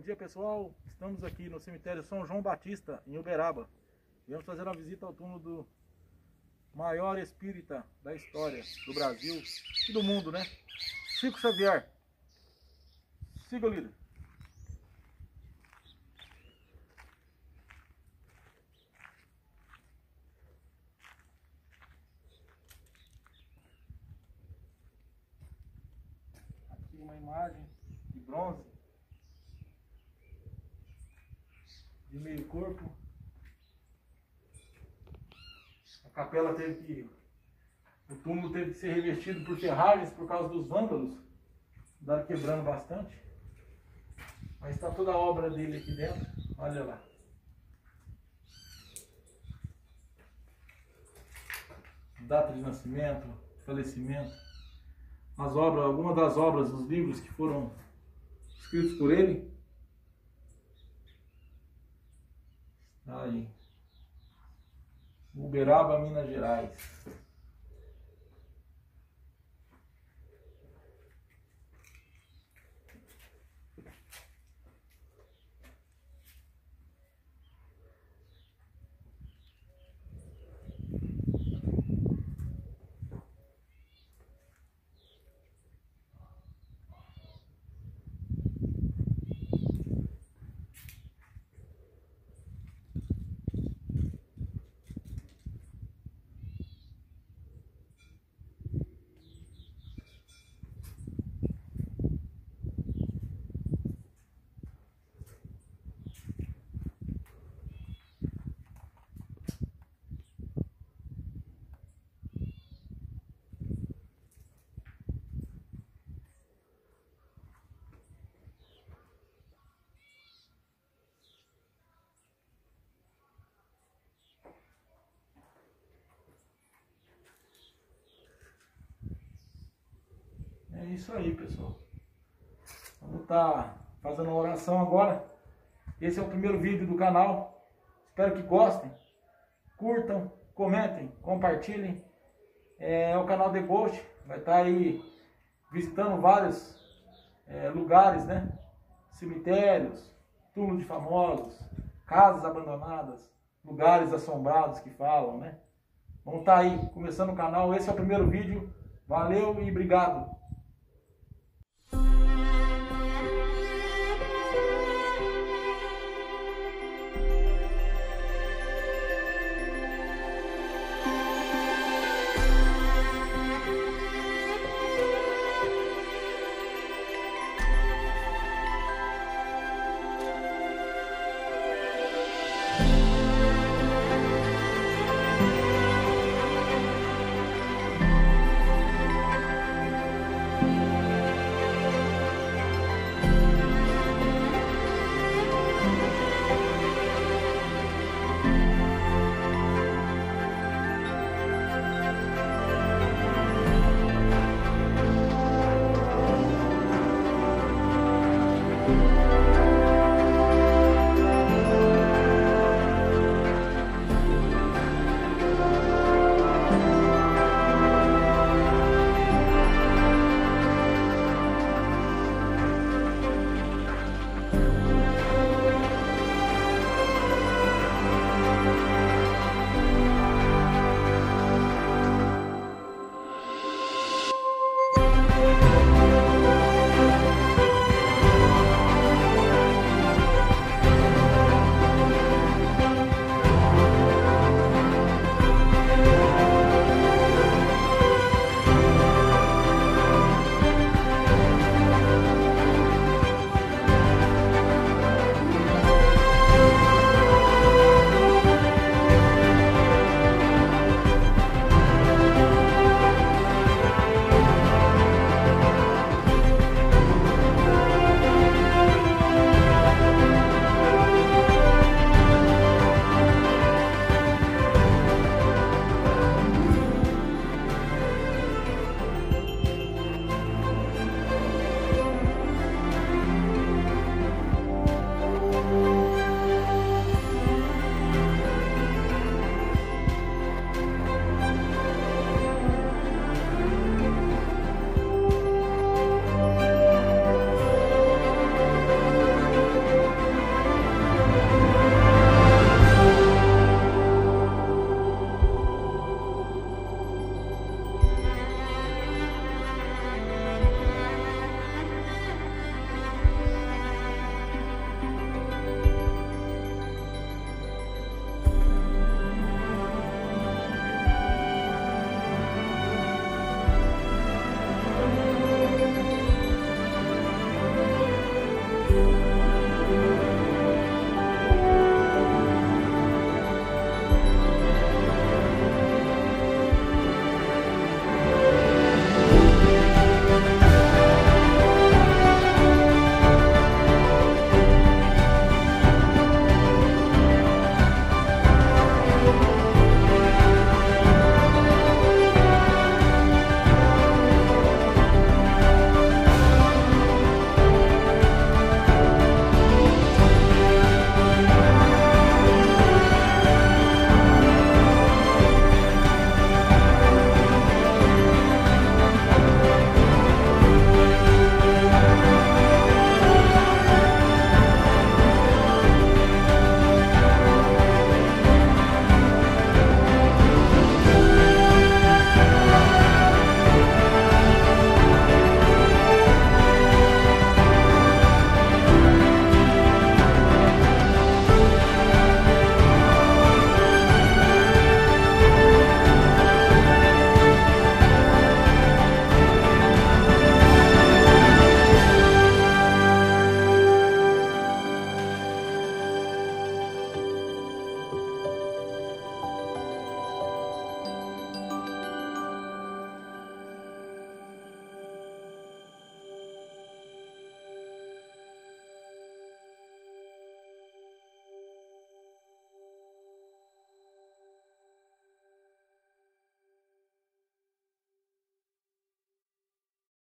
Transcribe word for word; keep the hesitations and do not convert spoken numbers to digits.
dia, pessoal, estamos aqui no cemitério São João Batista, em Uberaba. Viemos fazer uma visita ao túmulo do maior espírita da história do Brasil e do mundo, né? Chico Xavier. Siga o líder. Aqui uma imagem de bronze, de meio corpo. A capela teve que... O túmulo teve que ser revestido por ferragens por causa dos vândalos. Andaram quebrando bastante. Mas está toda a obra dele aqui dentro. Olha lá. Data de nascimento, falecimento. As obras, algumas das obras, os livros que foram escritos por ele. Aí. Uberaba, Minas Gerais. É isso aí, pessoal. Vamos estar fazendo uma oração agora. Esse é o primeiro vídeo do canal. Espero que gostem. Curtam, comentem, compartilhem. É o canal The Ghost. Vai estar aí visitando vários é, lugares, né? Cemitérios, túmulos de famosos, casas abandonadas, lugares assombrados que falam, né? Vamos estar aí começando o canal. Esse é o primeiro vídeo. Valeu e obrigado.